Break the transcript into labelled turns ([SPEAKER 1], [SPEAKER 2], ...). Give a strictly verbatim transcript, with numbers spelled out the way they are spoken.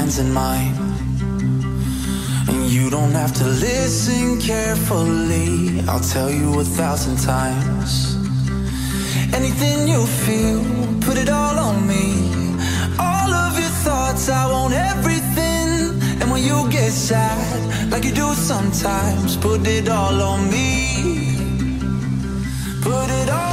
[SPEAKER 1] hands in mine. And you don't have to listen carefully, I'll tell you a thousand times. Anything you feel, put it all on me. All of your thoughts, I want everything. And when you get sad, like you do sometimes, put it all on me. Put it all